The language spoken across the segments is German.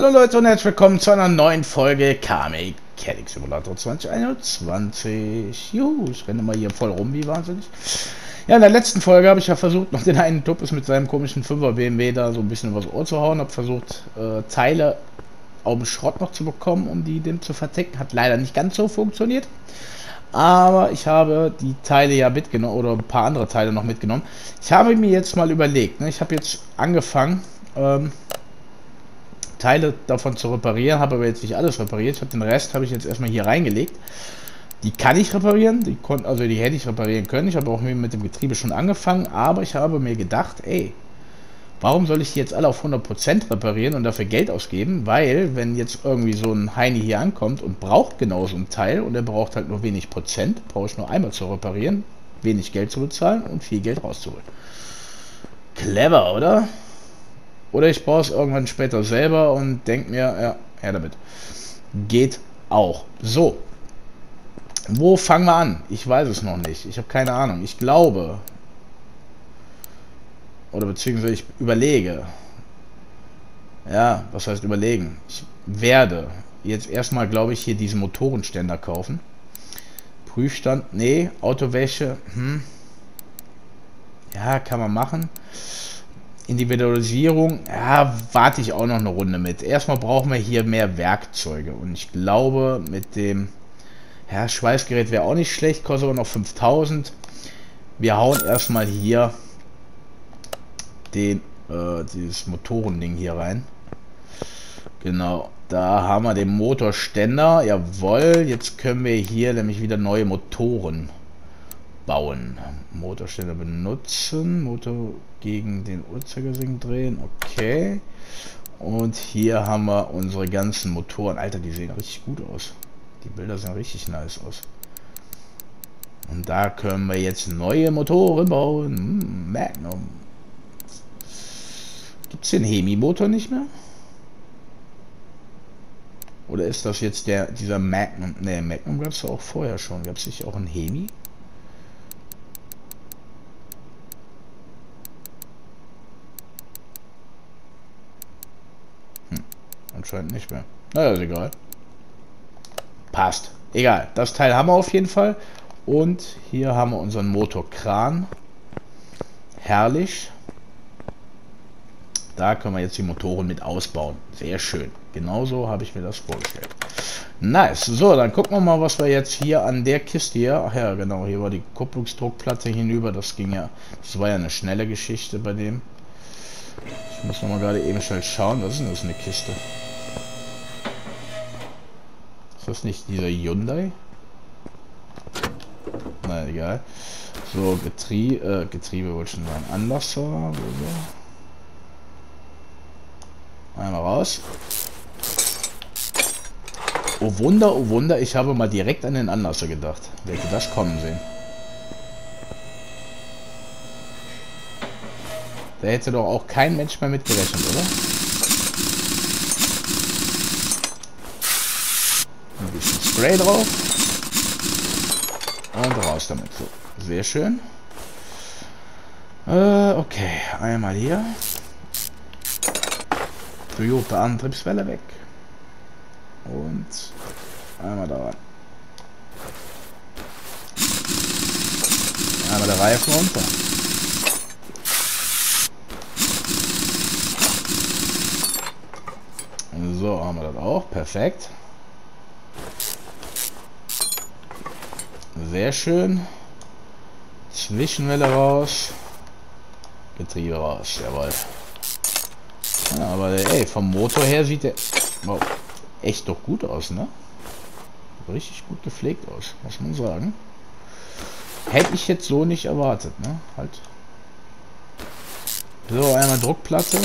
Hallo Leute und herzlich willkommen zu einer neuen Folge Car-Mechanic Simulator 2021. Juhu, ich renne mal hier voll rum, wie wahnsinnig. Ja, in der letzten Folge habe ich ja versucht, noch den einen Tuppes mit seinem komischen 5er BMW da so ein bisschen übers Ohr zu hauen. Habe versucht, Teile auf dem Schrott noch zu bekommen, um die dem zu verticken. Hat leider nicht ganz so funktioniert. Aber ich habe die Teile ja mitgenommen, oder ein paar andere Teile noch mitgenommen. Ich habe mir jetzt mal überlegt, ne, ich habe jetzt angefangen, Teile davon zu reparieren, habe aber jetzt nicht alles repariert. Ich habe den Rest habe ich jetzt erstmal hier reingelegt. Die kann ich reparieren, also die hätte ich reparieren können. Ich habe auch mit dem Getriebe schon angefangen, aber ich habe mir gedacht, ey, warum soll ich die jetzt alle auf 100% reparieren und dafür Geld ausgeben? Weil, wenn jetzt irgendwie so ein Heini hier ankommt und braucht genau so ein Teil und er braucht halt nur wenig Prozent, brauche ich nur einmal zu reparieren, wenig Geld zu bezahlen und viel Geld rauszuholen. Clever, oder? Oder ich baue es irgendwann später selber und denke mir, ja, her damit. Geht auch. So. Wo fangen wir an? Ich weiß es noch nicht. Ich habe keine Ahnung. Ich glaube, oder beziehungsweise ich überlege. Ja, was heißt überlegen? Ich werde jetzt erstmal, glaube ich, hier diesen Motorenständer kaufen. Prüfstand, nee, Autowäsche, ja, kann man machen. Individualisierung, ja, warte ich auch noch eine Runde mit. Erstmal brauchen wir hier mehr Werkzeuge und ich glaube mit dem, ja, Schweißgerät wäre auch nicht schlecht, kostet aber noch 5000. Wir hauen erstmal hier dieses Motorending hier rein. Genau, da haben wir den Motorständer, jawohl, jetzt können wir hier nämlich wieder neue Motoren bauen. Motorständer benutzen, Motor gegen den Uhrzeigersinn drehen, okay. Und hier haben wir unsere ganzen Motoren. Alter, die sehen richtig gut aus. Die Bilder sehen richtig nice aus. Und da können wir jetzt neue Motoren bauen. Magnum. Gibt es den Hemi-Motor nicht mehr? Oder ist das jetzt dieser Magnum? Ne, Magnum gab es auch vorher schon. Gab es nicht auch einen Hemi? Anscheinend nicht mehr. Naja, ist egal. Passt. Egal. Das Teil haben wir auf jeden Fall. Und hier haben wir unseren Motorkran. Herrlich. Da können wir jetzt die Motoren mit ausbauen. Sehr schön. Genauso habe ich mir das vorgestellt. Nice. So, dann gucken wir mal, was wir jetzt hier an der Kiste hier... Ach ja, genau. Hier war die Kupplungsdruckplatte hinüber. Das ging ja... Das war ja eine schnelle Geschichte bei dem. Ich muss noch mal gerade eben schnell schauen. Was ist denn das für eine Kiste? Ist das nicht dieser Hyundai? Na egal. So, Getriebe wollte ich schon sagen. Anlasser. Einmal raus. Oh Wunder, ich habe mal direkt an den Anlasser gedacht. Wer hätte das kommen sehen? Da hätte doch auch kein Mensch mehr mitgerechnet, oder? Ein bisschen Spray drauf. Und raus damit. So, sehr schön. Okay, einmal hier. Toyota Antriebswelle weg. Und einmal da rein. Einmal der Reifen runter. So, haben wir das auch. Perfekt. Sehr schön. Zwischenwelle raus. Getriebe raus. Jawohl. Ja, aber ey, vom Motor her sieht der echt doch gut aus, ne? Richtig gut gepflegt aus, muss man sagen. Hätte ich jetzt so nicht erwartet, ne? Halt. So, einmal Druckplatte.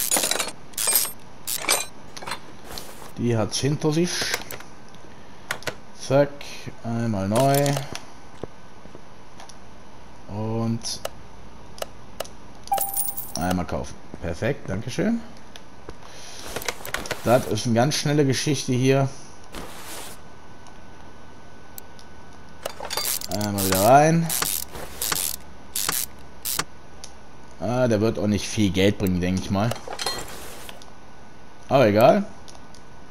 Die hat es hinter sich. Zack, einmal neu. Und einmal kaufen. Perfekt, dankeschön. Das ist eine ganz schnelle Geschichte hier. Einmal wieder rein. Der wird auch nicht viel Geld bringen, denke ich mal. Aber egal.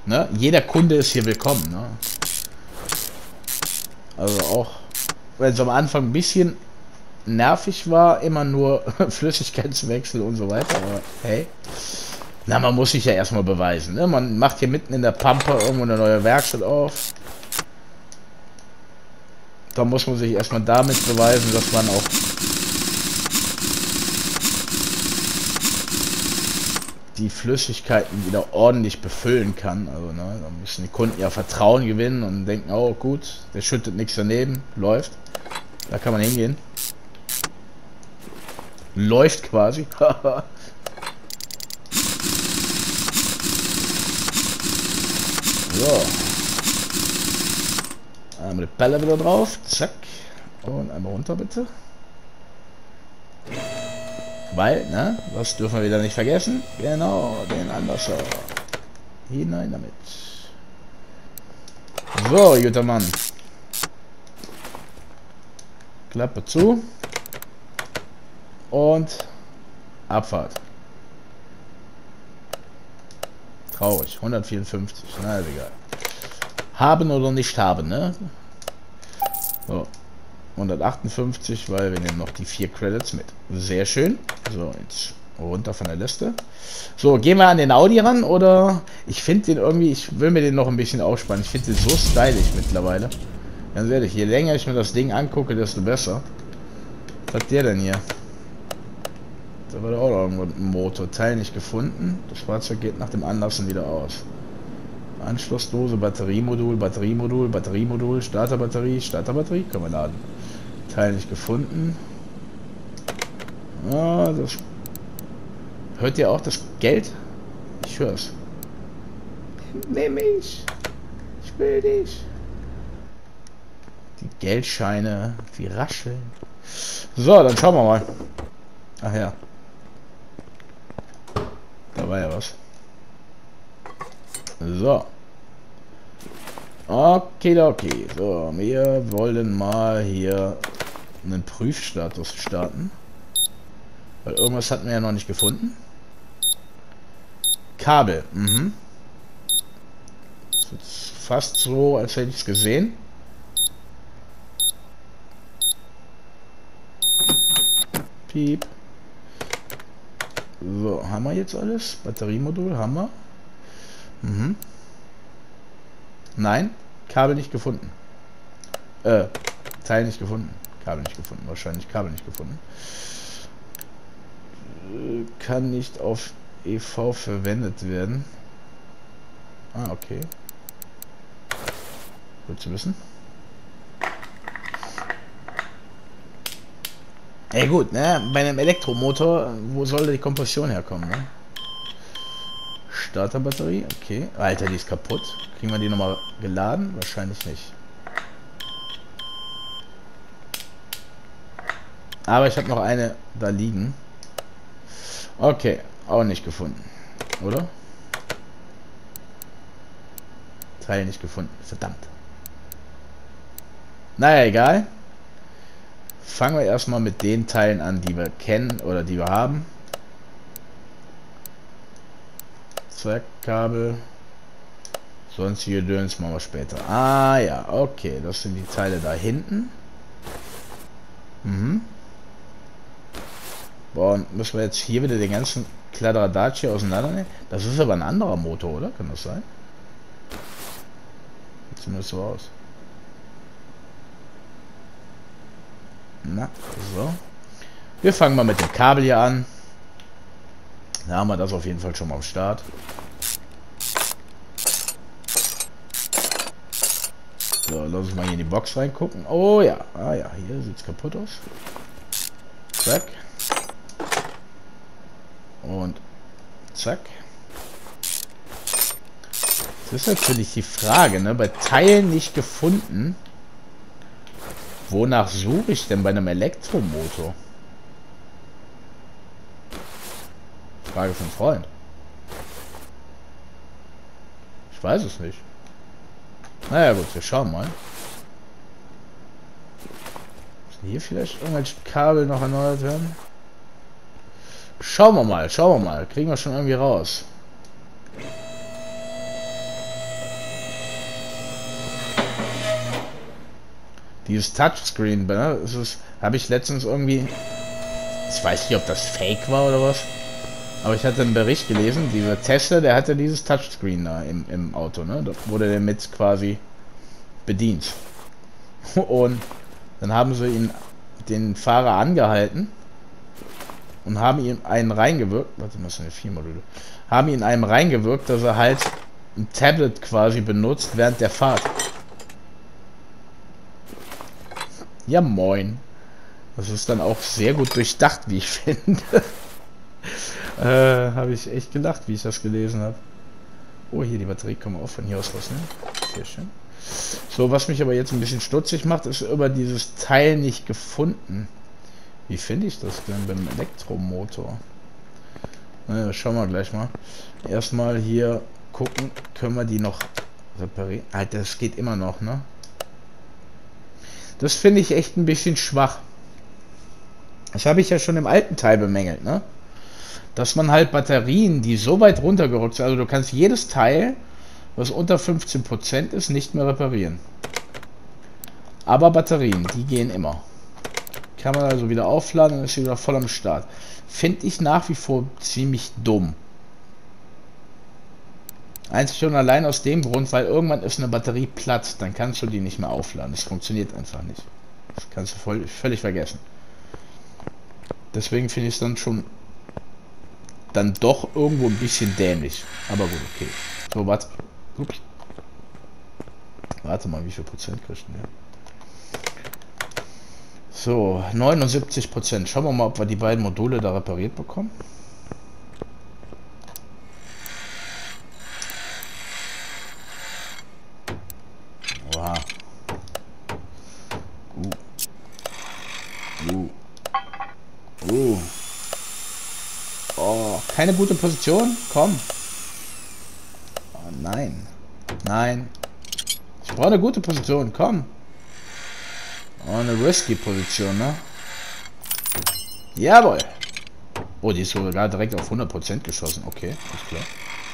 Ne? Jeder Kunde ist hier willkommen. Ne? Also auch, wenn es am Anfang ein bisschen nervig war, immer nur Flüssigkeitswechsel und so weiter. Aber hey, na, man muss sich ja erstmal beweisen. Ne? Man macht hier mitten in der Pampa irgendwo eine neue Werkstatt auf. Da muss man sich erstmal damit beweisen, dass man auch die Flüssigkeiten wieder ordentlich befüllen kann. Also, ne, da müssen die Kunden ja Vertrauen gewinnen und denken, oh gut, der schüttet nichts daneben, läuft. Da kann man hingehen. Läuft quasi. So. Einmal die Bälle wieder drauf. Zack. Und einmal runter bitte. Weil, ne, was dürfen wir wieder nicht vergessen? Genau, den Anlasser. Hinein damit. So, guter Mann. Klappe zu. Und Abfahrt. Traurig. 154. Na, ist egal. Haben oder nicht haben, ne? So. 158, weil wir nehmen noch die 4 Credits mit. Sehr schön. So, jetzt runter von der Liste. So, gehen wir an den Audi ran, oder? Ich finde den irgendwie, ich will mir den noch ein bisschen aufspannen. Ich finde den so stylisch mittlerweile. Ganz ehrlich, je länger ich mir das Ding angucke, desto besser. Was hat der denn hier? Da war da auch irgendwo ein Motor. Teil nicht gefunden. Das Fahrzeug geht nach dem Anlassen wieder aus. Anschlussdose, Batteriemodul, Batteriemodul, Batteriemodul, Starterbatterie, Starterbatterie, können wir laden. Teil nicht gefunden. Ah, das. Hört ihr auch das Geld? Ich höre es. Nimm mich! Ich will dich! Die Geldscheine, die rascheln. So, dann schauen wir mal. Ach ja. Da war ja was. So. Okay. So, wir wollen mal hier einen Prüfstatus starten. Weil irgendwas hatten wir ja noch nicht gefunden. Kabel. Das ist fast so, als hätte ich es gesehen. Piep. So, haben wir jetzt alles? Batteriemodul haben wir. Nein, Kabel nicht gefunden. Teil nicht gefunden. Kabel nicht gefunden. Wahrscheinlich Kabel nicht gefunden. Kann nicht auf EV verwendet werden. Ah, okay. Gut zu wissen. Ey, gut, ne? Bei einem Elektromotor, wo soll die Kompression herkommen, ne? Starterbatterie, okay. Alter, die ist kaputt. Kriegen wir die nochmal geladen? Wahrscheinlich nicht. Aber ich habe noch eine da liegen. Okay, auch nicht gefunden. Oder? Teil nicht gefunden. Verdammt. Naja, egal. Fangen wir erstmal mit den Teilen an, die wir kennen oder die wir haben. Zack, Kabel. Sonstige Döns machen wir später. Ah ja, okay. Das sind die Teile da hinten. Boah, und müssen wir jetzt hier wieder den ganzen Kladderadatsch hier auseinandernehmen? Das ist aber ein anderer Motor, oder? Kann das sein? Sieht zumindest so aus. Na, so. Wir fangen mal mit dem Kabel hier an. Da haben wir das auf jeden Fall schon mal am Start. So, lass uns mal hier in die Box reingucken. Oh ja, ah ja, hier sieht es kaputt aus. Zack. Und zack. Das ist natürlich die Frage, ne? Bei Teilen nicht gefunden. Wonach suche ich denn bei einem Elektromotor? Frage von Freund. Ich weiß es nicht. Naja gut, wir schauen mal. Müssen hier vielleicht irgendwelche Kabel noch erneuert werden? Schauen wir mal, schauen wir mal. Kriegen wir schon irgendwie raus. Dieses Touchscreen, ne? Habe ich letztens irgendwie, ich weiß nicht, ob das Fake war oder was, aber ich hatte einen Bericht gelesen, dieser Tesla, der hatte dieses Touchscreen da im Auto, ne? Da wurde der mit quasi bedient. Und dann haben sie den Fahrer angehalten und haben ihm einen reingewirkt, warte, das sind ja 4 Module, haben ihn einem reingewirkt, dass er halt ein Tablet quasi benutzt während der Fahrt. Ja, moin. Das ist dann auch sehr gut durchdacht, wie ich finde. Habe ich echt gelacht, wie ich das gelesen habe. Oh, hier die Batterie kann man auch von hier aus rausnehmen. Sehr schön. So, was mich aber jetzt ein bisschen stutzig macht, ist über dieses Teil nicht gefunden. Wie finde ich das denn beim Elektromotor? Naja, schauen wir gleich mal. Erstmal hier gucken, können wir die noch reparieren. Alter, das geht immer noch, ne? Das finde ich echt ein bisschen schwach. Das habe ich ja schon im alten Teil bemängelt, ne? Dass man halt Batterien, die so weit runtergerückt sind, also du kannst jedes Teil, was unter 15% ist, nicht mehr reparieren. Aber Batterien, die gehen immer. Kann man also wieder aufladen und ist wieder voll am Start. Finde ich nach wie vor ziemlich dumm. Einzig und allein aus dem Grund, weil irgendwann ist eine Batterie platt, dann kannst du die nicht mehr aufladen. Das funktioniert einfach nicht. Das kannst du völlig vergessen. Deswegen finde ich es dann doch irgendwo ein bisschen dämlich. Aber gut, okay. So, warte. Ups. Warte mal, wie viel Prozent kriegst du denn? So, 79%. Schauen wir mal, ob wir die beiden Module da repariert bekommen. Oha. Oh, keine gute Position? Komm. Oh, nein. Nein. Ich brauche eine gute Position. Komm. Oh, eine risky Position, ne? Jawohl. Oh, die ist sogar direkt auf 100% geschossen. Okay, ist klar.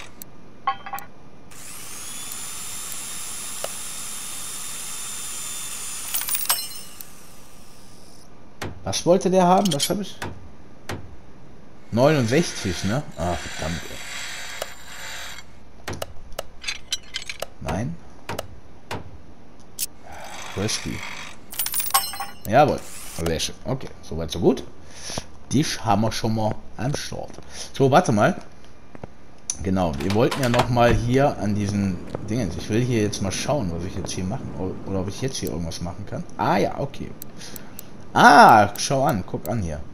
Was wollte der haben? Was habe ich? 69, ne? Ah, verdammt. Nein. Risky. Jawohl. Sehr schön. Okay, soweit so gut. Die haben wir schon mal am Start. So, warte mal. Genau, wir wollten ja noch mal hier an diesen Dingen. Ich will hier jetzt mal schauen, was ich jetzt hier machen. Oder ob ich jetzt hier irgendwas machen kann. Ah ja, okay. Ah, schau an. Guck an hier.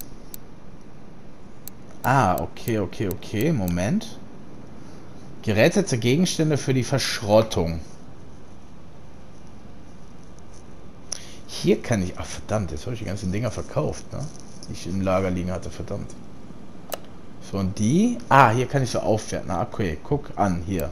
Ah, okay. Moment. Gerätete Gegenstände für die Verschrottung. Hier kann ich... Ach, verdammt, jetzt habe ich die ganzen Dinger verkauft, ne? Die ich im Lager liegen hatte, verdammt. So, und die... Ah, hier kann ich so aufwerten. Ah, okay, guck an, hier.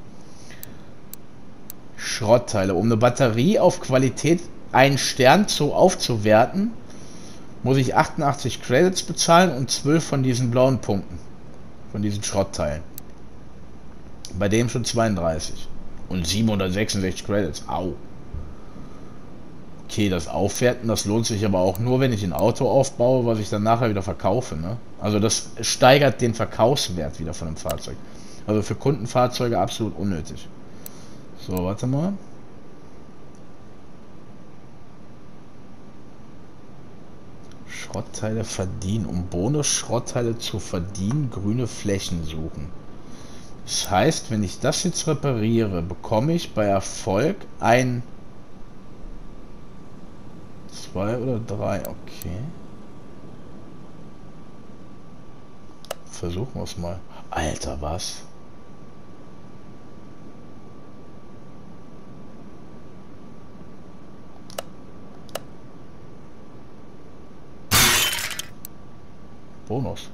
Schrottteile. Um eine Batterie auf Qualität 1 Stern aufzuwerten, muss ich 88 Credits bezahlen und 12 von diesen blauen Punkten. Von diesen Schrottteilen. Bei dem schon 32. Und 766 Credits. Au. Okay, das Aufwerten, das lohnt sich aber auch nur, wenn ich ein Auto aufbaue, was ich dann nachher wieder verkaufe, ne? Also das steigert den Verkaufswert wieder von dem Fahrzeug. Also für Kundenfahrzeuge absolut unnötig. So, warte mal. Schrottteile verdienen. Um Bonus-Schrottteile zu verdienen, grüne Flächen suchen. Das heißt, wenn ich das jetzt repariere, bekomme ich bei Erfolg ein... 2 oder 3, okay. Versuchen wir es mal. Alter, was? Bonus.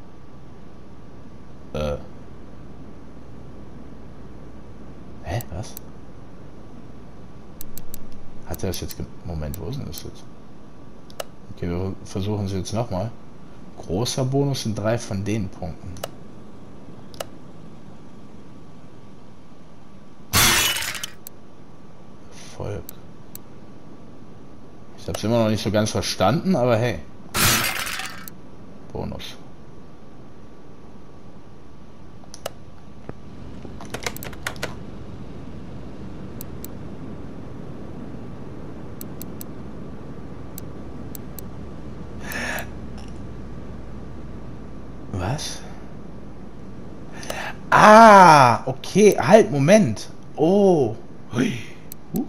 Hä, was? Hat er das jetzt... Moment, wo ist denn das jetzt? Okay, wir versuchen es jetzt nochmal. Großer Bonus sind 3 von den Punkten. Erfolg. hab's immer noch nicht so ganz verstanden, aber hey. Bonus. Was? Ah, okay, halt, Moment. Oh. Hui. Huch.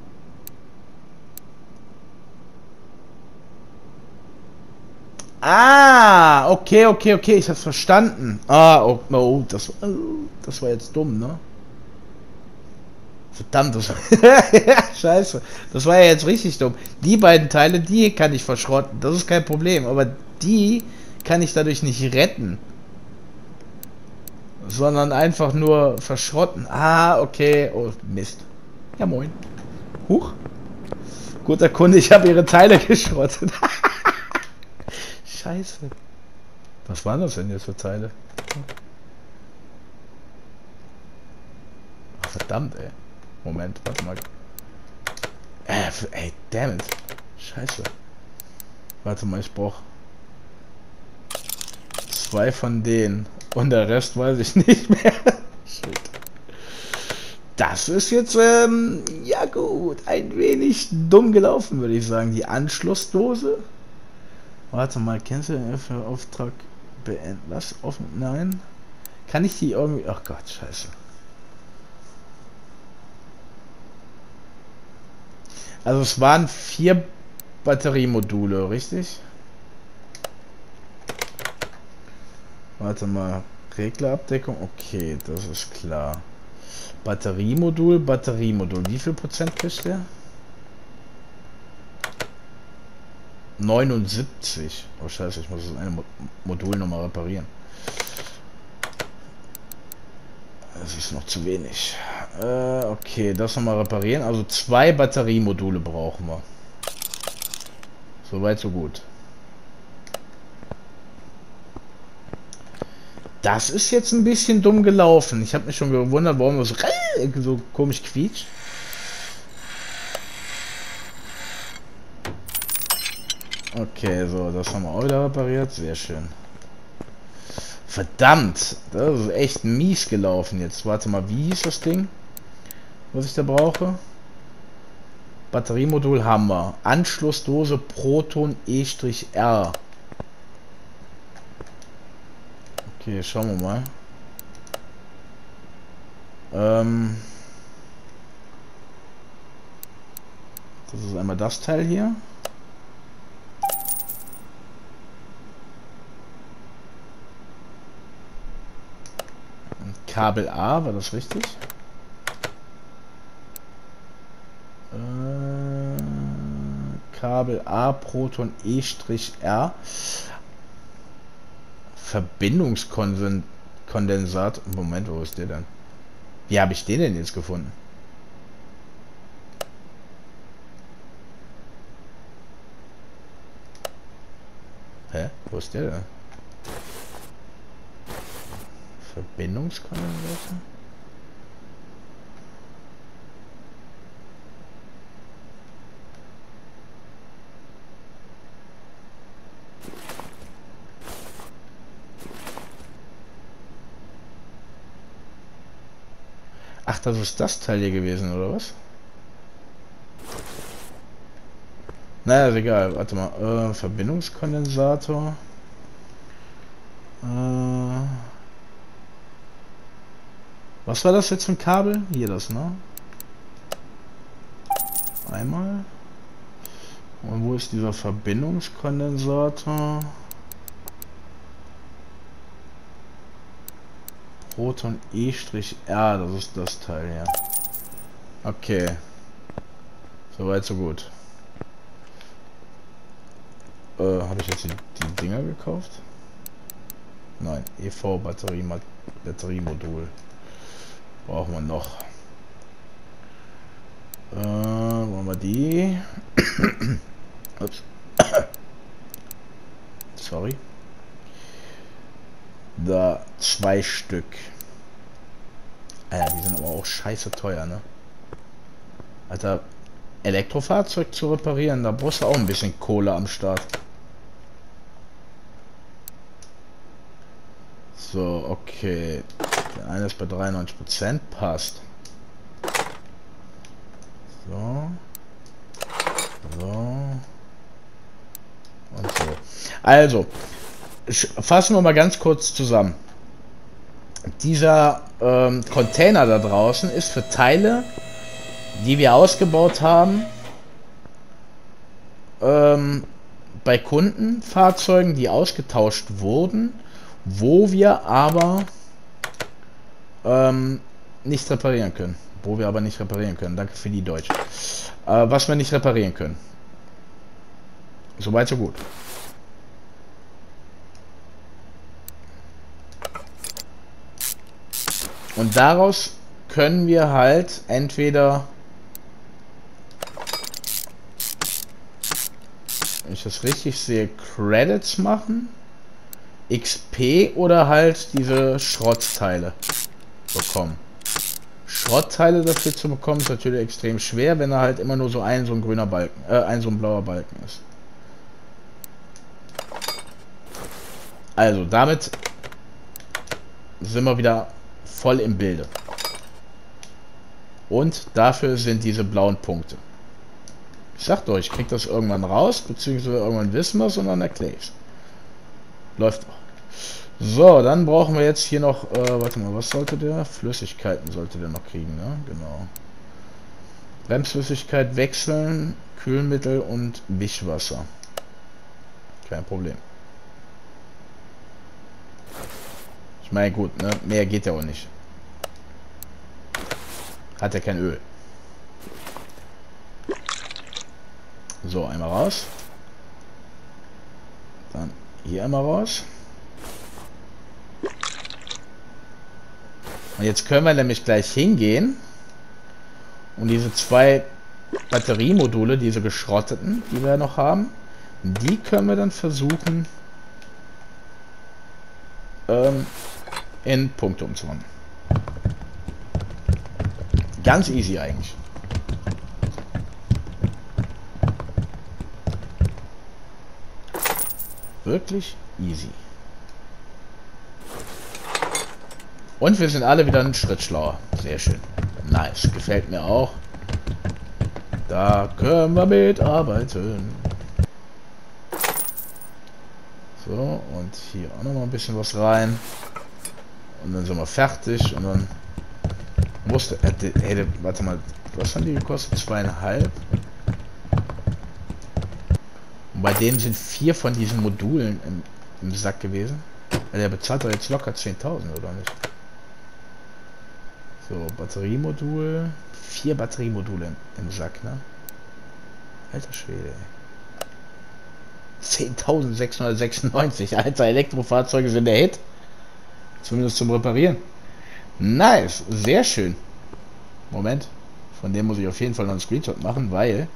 Ah, okay, ich hab's verstanden. Ah, oh, das war jetzt dumm, ne? Verdammt, das war, scheiße. Das war ja jetzt richtig dumm. Die beiden Teile, die kann ich verschrotten. Das ist kein Problem. Aber die kann ich dadurch nicht retten. Sondern einfach nur verschrotten. Ah, okay. Oh, Mist. Ja, moin. Huch. Guter Kunde, ich habe ihre Teile geschrottet. Scheiße. Was waren das denn jetzt für Teile? Ach, verdammt, ey. Moment, warte mal. Ey, damn it. Scheiße. Warte mal, ich brauch 2 von denen. Und der Rest weiß ich nicht mehr. Shit. Das ist jetzt, ja gut, ein wenig dumm gelaufen, würde ich sagen. Die Anschlussdose. Warte mal, kennst du den für Auftrag beenden? Was? Offen? Nein. Kann ich die irgendwie... Ach Gott, scheiße. Also es waren 4 Batteriemodule, richtig? Warte mal. Reglerabdeckung, okay, das ist klar. Batteriemodul. Wie viel Prozent kriegt der? 79. Oh scheiße, ich muss das eine Modul nochmal reparieren. Das ist noch zu wenig. Okay, das nochmal reparieren. Also 2 Batteriemodule brauchen wir. Soweit, so gut. Das ist jetzt ein bisschen dumm gelaufen. Ich habe mich schon gewundert, warum das so komisch quietscht. Okay, so, das haben wir auch wieder repariert. Sehr schön. Verdammt, das ist echt mies gelaufen jetzt. Warte mal, wie hieß das Ding, was ich da brauche? Batteriemodul haben wir. Anschlussdose Proton E-R. Okay, schauen wir mal. Das ist einmal das Teil hier. Kabel A, war das richtig? Kabel A, Proton E-R. Verbindungskondensat. Moment, wo ist der denn? Wie habe ich den denn jetzt gefunden? Hä? Wo ist der denn? Verbindungskondensator? Ach, das ist das Teil hier gewesen, oder was? Naja, ist egal. Warte mal. Verbindungskondensator. Was war das jetzt für ein Kabel? Hier das, ne? Einmal. Und wo ist dieser Verbindungskondensator? Proton E-R, das ist das Teil, ja. Okay. Soweit, so gut. Habe ich jetzt die Dinger gekauft? Nein, Batteriemodul. Brauchen wir noch. Wollen wir die? Ups. Sorry. Da 2 Stück. Alter, die sind aber auch scheiße teuer, ne? Alter, Elektrofahrzeug zu reparieren, da brauchst du auch ein bisschen Kohle am Start. So, okay. Der eine ist bei 93%, passt. So. So. Und so. Also, fassen wir mal ganz kurz zusammen. Dieser Container da draußen ist für Teile, die wir ausgebaut haben, bei Kundenfahrzeugen, die ausgetauscht wurden, wo wir aber nicht reparieren können. Danke für die Deutsch. Was wir nicht reparieren können. Soweit, so gut. Und daraus können wir halt entweder, wenn ich das richtig sehe, Credits machen, XP oder halt diese Schrottteile bekommen. Schrottteile dafür zu bekommen ist natürlich extrem schwer, wenn da halt immer nur so ein grüner Balken, so ein blauer Balken ist. Also damit sind wir wieder voll im Bilde. Und dafür sind diese blauen Punkte. Ich sag euch, ich krieg das irgendwann raus, beziehungsweise irgendwann wissen wir es und dann erkläre ich es. Läuft auch. So, dann brauchen wir jetzt hier noch, warte mal, was sollte der? Flüssigkeiten sollte der noch kriegen, ne? Genau. Bremsflüssigkeit wechseln, Kühlmittel und Wischwasser. Kein Problem. Ich meine, gut, ne? Mehr geht ja auch nicht. Hat ja kein Öl. So, einmal raus. Dann hier einmal raus. Und jetzt können wir nämlich gleich hingehen und diese zwei Batteriemodule, diese geschrotteten, die wir noch haben, die können wir dann versuchen in Punkte umzuwandeln. Ganz easy eigentlich. Wirklich easy. Und wir sind alle wieder einen Schritt schlauer. Sehr schön. Nice. Gefällt mir auch. Da können wir mitarbeiten. So, und hier auch noch mal ein bisschen was rein. Und dann sind wir fertig. Und dann musste... warte mal. Was haben die gekostet? 2,5. Und bei denen sind 4 von diesen Modulen im Sack gewesen. Der bezahlt doch jetzt locker 10.000, oder nicht? So, Batteriemodul. 4 Batteriemodule im Sack, ne? Alter Schwede, ey. 10.696. Alter, Elektrofahrzeuge sind der Hit. Zumindest zum Reparieren. Nice, sehr schön. Moment. Von dem muss ich auf jeden Fall noch einen Screenshot machen, weil...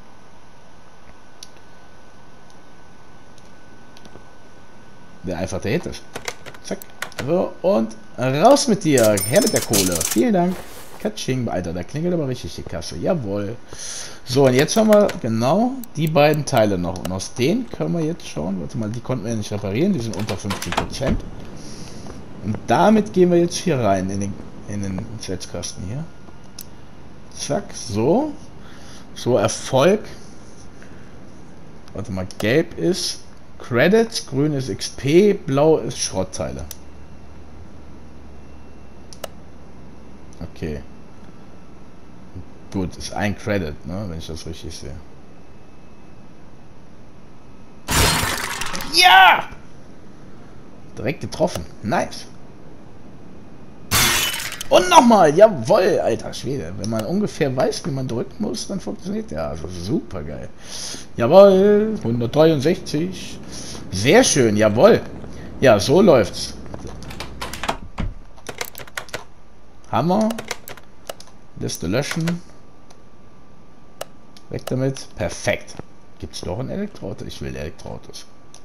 der einfach der Hit ist. Zack. So, und raus mit dir. Her mit der Kohle. Vielen Dank. Katsching. Alter, da klingelt aber richtig die Kasse. Jawohl. So, und jetzt haben wir genau die beiden Teile noch. Und aus denen können wir jetzt schauen. Warte mal, die konnten wir ja nicht reparieren. Die sind unter 50%. Und damit gehen wir jetzt hier rein in den Setzkasten hier. Zack. So. So, Erfolg. Warte mal, gelb ist Credits, grün ist XP, blau ist Schrottteile. Okay. Gut, ist ein Credit, ne, wenn ich das richtig sehe. Ja! Direkt getroffen. Nice. Und nochmal, jawohl, alter Schwede. Wenn man ungefähr weiß, wie man drücken muss, dann funktioniert der. Also super geil. Jawohl, 163. Sehr schön, jawohl. Ja, so läuft's. Hammer. Liste löschen. Weg damit. Perfekt. Gibt's doch ein Elektroauto? Ich will Elektroautos.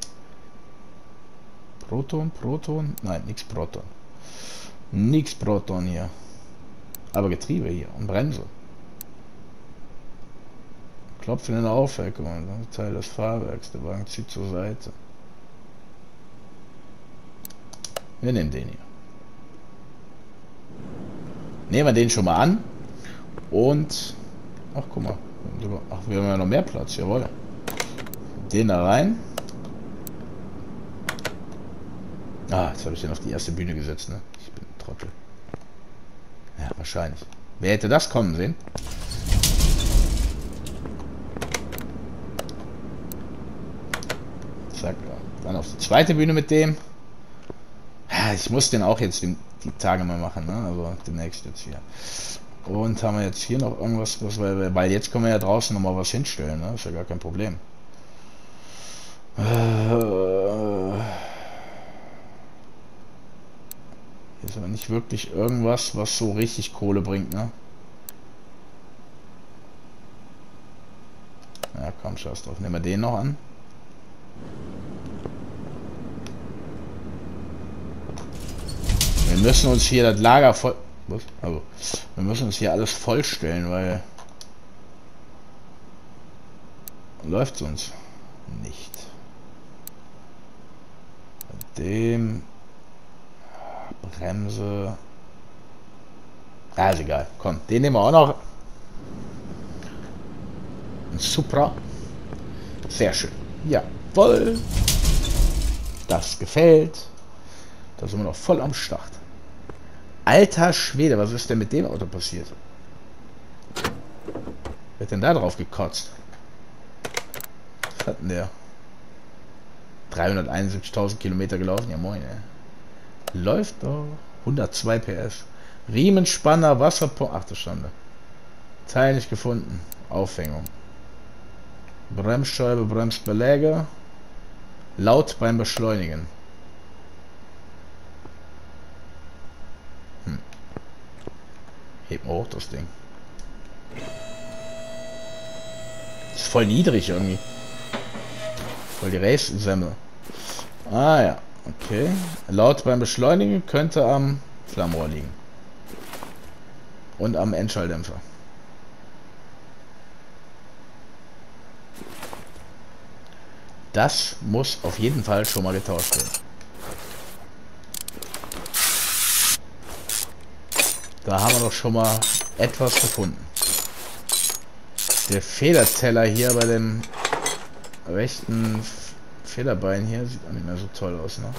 Proton, Proton. Nein, nichts Proton. Nix Proton hier. Aber Getriebe hier und Bremse. Klopfen in der Aufhängung. Teil des Fahrwerks. Der Wagen zieht zur Seite. Wir nehmen den hier. Nehmen wir den schon mal an. Und... Ach, guck mal. Ach, wir haben ja noch mehr Platz. Jawohl. Den da rein. Ah, jetzt habe ich den auf die erste Bühne gesetzt, ne? Ich bin ein Trottel. Ja, wahrscheinlich. Wer hätte das kommen sehen? Zack. Dann auf die zweite Bühne mit dem. Ja, ich muss den auch jetzt die Tage mal machen, ne? Also demnächst jetzt hier. Und haben wir jetzt hier noch irgendwas, weil jetzt können wir ja draußen noch mal was hinstellen, ne? Ist ja gar kein Problem. Hier ist aber nicht wirklich irgendwas, was so richtig Kohle bringt, ne? Ja, komm, scheiß drauf. Nehmen wir den noch an. Wir müssen uns hier das Lager voll... Was? Also, wir müssen uns hier alles vollstellen, weil... Läuft sonst nicht. Mit dem... Bremse... Ja, ist egal. Komm, den nehmen wir auch noch. Ein Supra. Sehr schön. Ja, voll. Das gefällt. Da sind wir noch voll am Start. Alter Schwede, was ist denn mit dem Auto passiert? Wer hat denn da drauf gekotzt? Was hat denn der? 371.000 Kilometer gelaufen? Ja moin, ey. Läuft doch. 102 PS. Riemenspanner, Wasserpumpe. Ach du Schande. Teil nicht gefunden. Aufhängung. Bremsscheibe, Bremsbeläge. Laut beim Beschleunigen. Heb mal hoch das Ding. Ist voll niedrig irgendwie. Voll die Race-Semmel. Ah ja, okay. Laut beim Beschleunigen könnte am Flammrohr liegen. Und am Endschalldämpfer. Das muss auf jeden Fall schon mal getauscht werden. Da haben wir doch schon mal etwas gefunden. Der Federteller hier bei dem rechten Federbein hier sieht auch nicht mehr so toll aus, ne?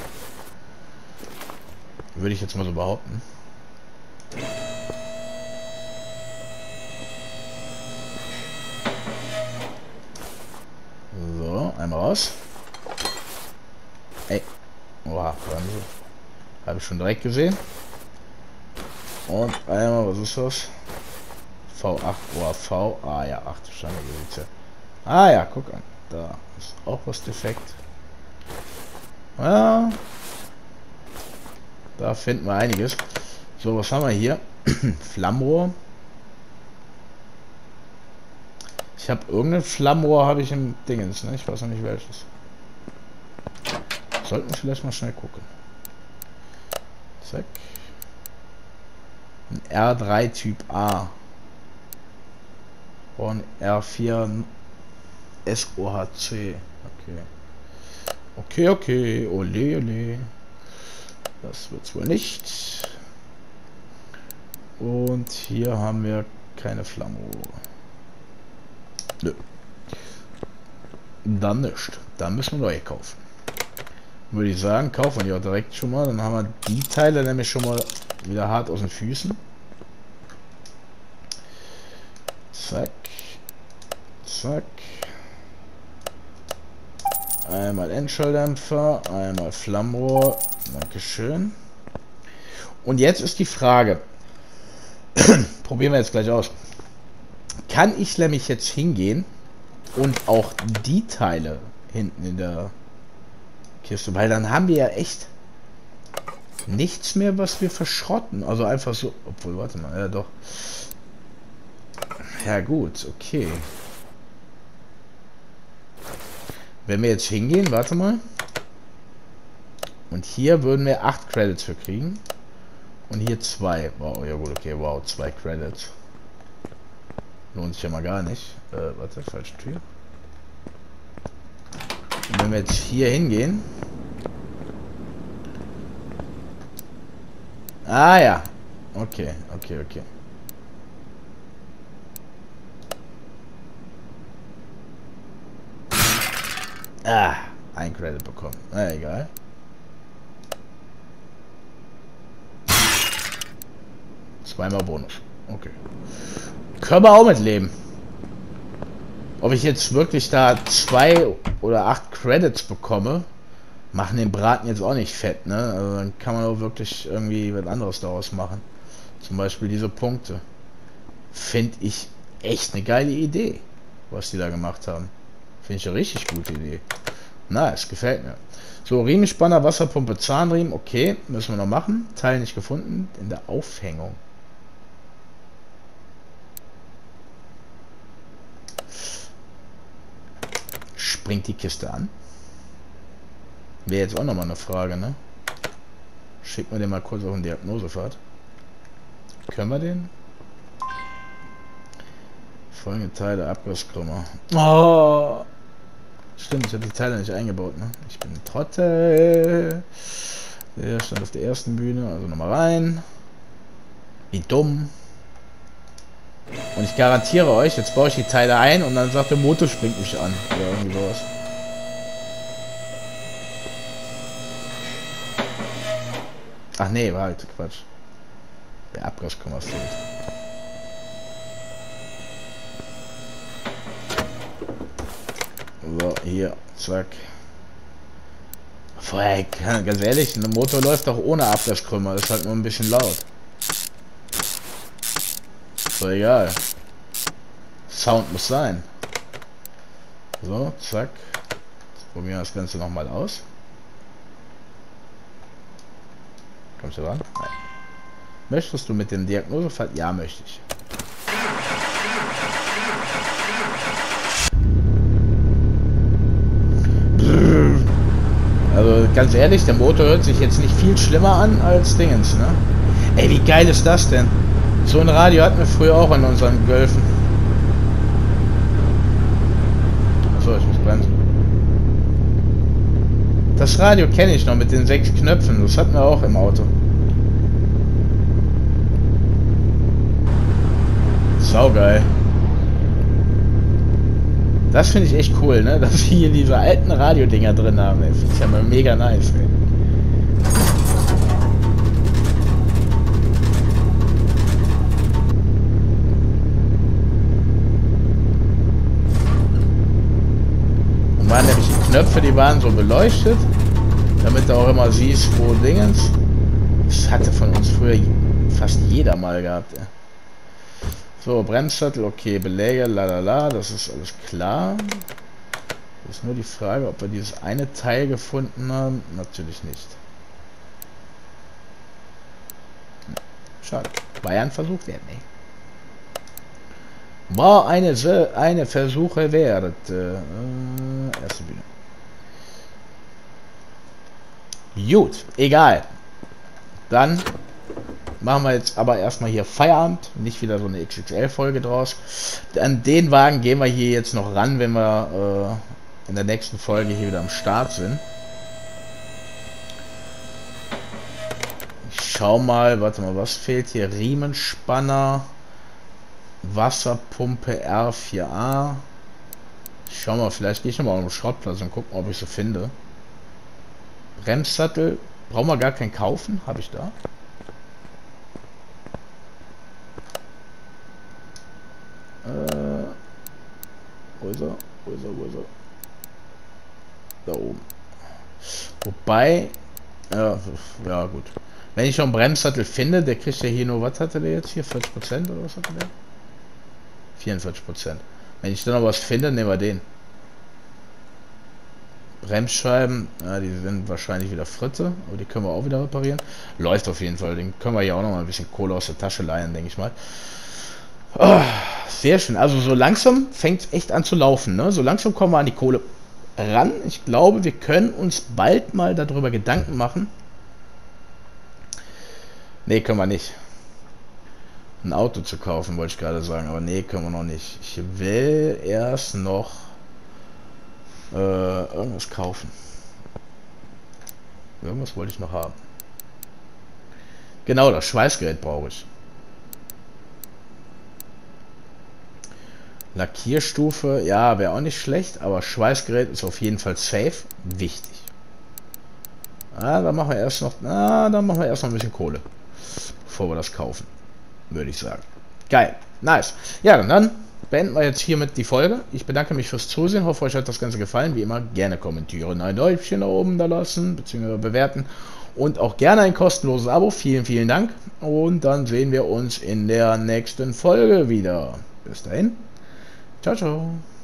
Würde ich jetzt mal so behaupten. So, einmal raus. Ey. Oha, Bremse. Habe ich schon direkt gesehen. Und einmal, was ist das? V8, oh, V, ah ja, ach du Schande, ja. Ah ja, guck an, da ist auch was defekt. Ja, da finden wir einiges. So, was haben wir hier? Flammrohr. Ich habe irgendein Flammrohr, habe ich im Dingens, ne? Ich weiß noch nicht welches. Sollten wir vielleicht mal schnell gucken. Zack. Ein R3 Typ A. Und R4 SOHC. Okay, ole, ole. Das wird's wohl nicht. Und hier haben wir keine Flammrohr. Nö. Dann nicht. Dann müssen wir neue kaufen. Würde ich sagen, kaufen wir die auch direkt schon mal. Dann haben wir die Teile nämlich schon mal wieder hart aus den Füßen. Zack. Zack. Einmal Endschalldämpfer, einmal Flammrohr. Dankeschön. Und jetzt ist die Frage. Probieren wir jetzt gleich aus. Kann ich nämlich jetzt hingehen und auch die Teile hinten in der Kiste, weil dann haben wir ja echt nichts mehr, was wir verschrotten. Also einfach so, obwohl, warte mal, ja doch. Ja gut, okay. Wenn wir jetzt hingehen, warte mal. Und hier würden wir 8 Credits für kriegen. Und hier 2. Wow, ja gut, okay, wow, 2 Credits. Lohnt sich ja mal gar nicht. Warte, falsche Tür. Und wenn wir jetzt hier hingehen. Ah ja. Okay, okay, okay. Ah, ein Credit bekommen. Na egal. Zweimal Bonus. Okay. Können wir auch mit leben. Ob ich jetzt wirklich da 2 oder 8 Credits bekomme, machen den Braten jetzt auch nicht fett, ne? Also dann kann man auch wirklich irgendwie was anderes daraus machen. Zum Beispiel diese Punkte. Finde ich echt eine geile Idee, was die da gemacht haben. Finde ich eine richtig gute Idee. Nice, gefällt mir. So, Riemenspanner, Wasserpumpe, Zahnriemen. Okay, müssen wir noch machen. Teil nicht gefunden in der Aufhängung. Springt die Kiste an? Wäre jetzt auch nochmal eine Frage, ne? Schicken wir den mal kurz auf eine Diagnosefahrt. Können wir den? Folgende Teile, Abgaskrümmer. Oh! Stimmt, ich habe die Teile nicht eingebaut, ne? Ich bin ein Trottel. Der stand auf der ersten Bühne, also nochmal rein. Wie dumm. Und ich garantiere euch, jetzt baue ich die Teile ein und dann sagt der Motor springt mich an. Oder irgendwie sowas. Ach nee, war halt Quatsch. Der Abgaskrümmer fehlt. So, hier, zack. Vorher, ganz ehrlich, ein Motor läuft doch ohne Abgaskrümmer, ist halt nur ein bisschen laut. So, egal. Sound muss sein. So, zack. Jetzt probieren wir das Ganze nochmal aus. Kommst du ran? Nein. Möchtest du mit dem Diagnosefall? Ja, möchte ich. Also ganz ehrlich, der Motor hört sich jetzt nicht viel schlimmer an als Dingens, ne? Ey, wie geil ist das denn? So ein Radio hatten wir früher auch in unseren Golfen. So, ich muss bremsen. Das Radio kenne ich noch mit den 6 Knöpfen, das hatten wir auch im Auto. Saugeil. Das finde ich echt cool, ne? Dass wir hier diese alten Radiodinger drin haben. Finde ich ja mal mega nice, ey. Und waren nämlich die Knöpfe, die waren so beleuchtet, damit du auch immer siehst, wo Dingens. Das hatte von uns früher fast jeder mal gehabt, ey. So, Bremssattel, okay, Beläge, lalala, das ist alles klar. Das ist nur die Frage, ob wir dieses eine Teil gefunden haben. Natürlich nicht. Schade. War ja ein Versuch wert, ne? War eine Versuche wert. Erste Bühne. Gut, egal. Dann machen wir jetzt aber erstmal hier Feierabend, nicht wieder so eine XXL-Folge draus. An den Wagen gehen wir hier jetzt noch ran, wenn wir in der nächsten Folge hier wieder am Start sind. Ich schau mal, warte mal, was fehlt hier? Riemenspanner, Wasserpumpe R4A. Ich schau mal, vielleicht gehe ich nochmal auf den Schrottplatz und gucken, ob ich so finde. Bremssattel, brauchen wir gar keinen kaufen, habe ich da. Wo ist er? Wo ist er? Wo ist er? Da oben. Wobei, ja gut. Wenn ich schon einen Bremssattel finde, der kriegt ja hier nur, was hatte der jetzt hier? 40% oder was hatte der? 44%. Wenn ich dann noch was finde, nehmen wir den. Bremsscheiben, ja, die sind wahrscheinlich wieder Fritte, aber die können wir auch wieder reparieren. Läuft auf jeden Fall, den können wir ja auch noch mal ein bisschen Kohle aus der Tasche leihen, denke ich mal. Oh, sehr schön, also so langsam fängt es echt an zu laufen, ne? So langsam kommen wir an die Kohle ran. Ich glaube, wir können uns bald mal darüber Gedanken machen. Ne, können wir nicht. ein Auto zu kaufen, wollte ich gerade sagen. Aber nee, können wir noch nicht. Ich will erst noch irgendwas kaufen. Irgendwas wollte ich noch haben. Genau, das Schweißgerät brauche ich. Lackierstufe, ja, wäre auch nicht schlecht, aber Schweißgerät ist auf jeden Fall safe. Wichtig. Dann machen wir erst noch, dann machen wir erst noch ein bisschen Kohle, bevor wir das kaufen, würde ich sagen. Geil, nice. Ja, dann beenden wir jetzt hiermit die Folge. Ich bedanke mich fürs Zusehen, hoffe euch hat das Ganze gefallen. Wie immer, gerne kommentieren, ein Däumchen nach oben da lassen, beziehungsweise bewerten und auch gerne ein kostenloses Abo. Vielen, vielen Dank und dann sehen wir uns in der nächsten Folge wieder. Bis dahin, ciao, ciao.